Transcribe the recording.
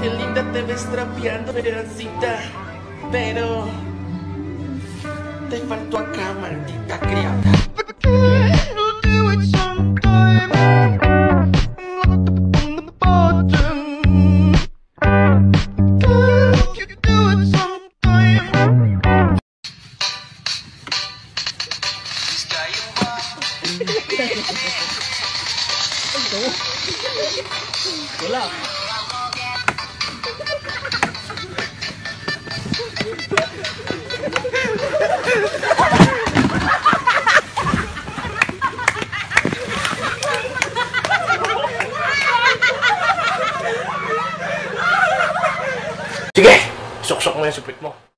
qué linda te ves trapeando, Verancita. Pero te faltó acá, maldita criada. Wala. Sige! Suksok mo yung supit mo.